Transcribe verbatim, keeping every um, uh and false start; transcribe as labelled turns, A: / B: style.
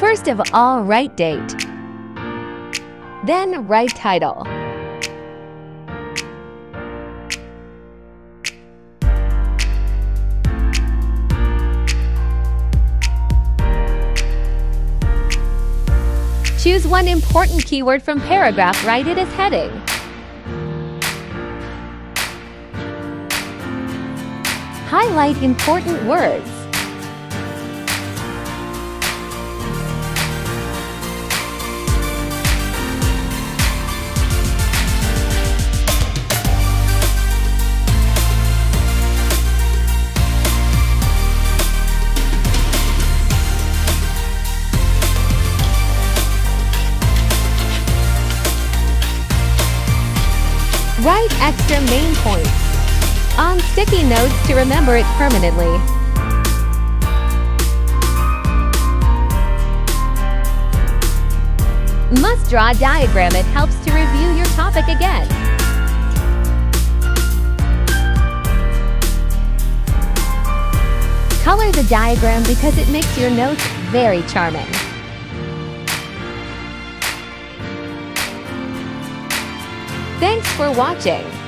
A: First of all, write date. Then write title. Choose one important keyword from paragraph, write it as heading. Highlight important words. Write extra main points on sticky notes to remember it permanently. Must draw a diagram. It helps to review your topic again. Color the diagram because it makes your notes very charming. Thanks for watching.